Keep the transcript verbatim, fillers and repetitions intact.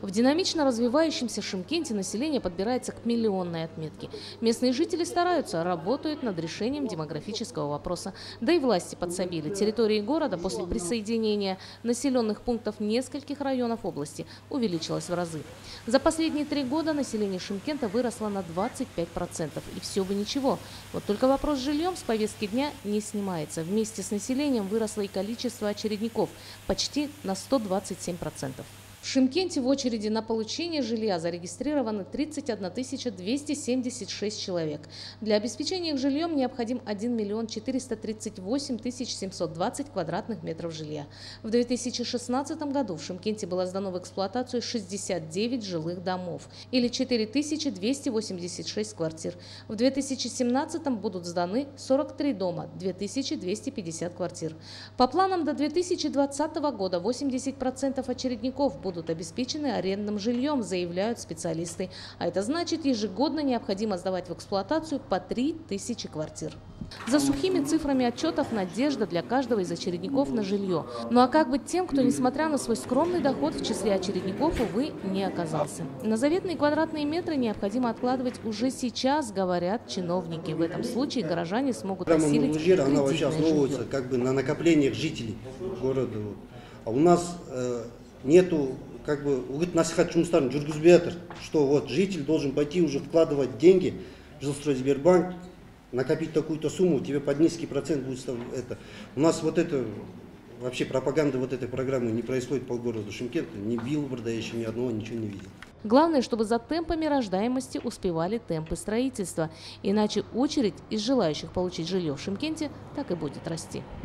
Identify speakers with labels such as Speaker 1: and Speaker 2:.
Speaker 1: В динамично развивающемся Шымкенте население подбирается к миллионной отметке. Местные жители стараются, работают над решением демографического вопроса. Да и власти подсобили. Территории города после присоединения населенных пунктов нескольких районов области увеличилась в разы. За последние три года население Шымкента выросло на двадцать пять процентов. И все бы ничего. Вот только вопрос с жильем с повестки дня не снимается. Вместе с населением выросло и количество очередников почти на сто двадцать семь процентов. В Шымкенте в очереди на получение жилья зарегистрированы тридцать одна тысяча двести семьдесят шесть человек. Для обеспечения их жильем необходим один миллион четыреста тридцать восемь тысяч семьсот двадцать квадратных метров жилья. В две тысячи шестнадцатом году в Шымкенте было сдано в эксплуатацию шестьдесят девять жилых домов или четыре тысячи двести восемьдесят шесть квартир. В две тысячи семнадцатом будут сданы сорок три дома, две тысячи двести пятьдесят квартир. По планам до две тысячи двадцатого года восемьдесят процентов очередников будут будут обеспечены арендным жильем, заявляют специалисты. А это значит, ежегодно необходимо сдавать в эксплуатацию по три тысячи квартир. За сухими цифрами отчетов надежда для каждого из очередников на жилье. Ну а как быть тем, кто, несмотря на свой скромный доход, в числе очередников, увы, не оказался? На заветные квадратные метры необходимо откладывать уже сейчас, говорят чиновники. В этом случае горожане смогут осилить
Speaker 2: кредитное она вообще
Speaker 1: жилье.
Speaker 2: основывается как бы на накоплениях жителей города. А у нас э, нету как бы насихат жұмыстарын жүргізбей жатыр, что вот житель должен пойти уже вкладывать деньги в Жилстройсбербанк, накопить такую-то сумму, тебе под низкий процент будет это. У нас вот это, вообще пропаганда вот этой программы не происходит по городу Шымкента, ни билборда еще ни одного, ничего не видел.
Speaker 1: Главное, чтобы за темпами рождаемости успевали темпы строительства, иначе очередь из желающих получить жилье в Шымкенте так и будет расти.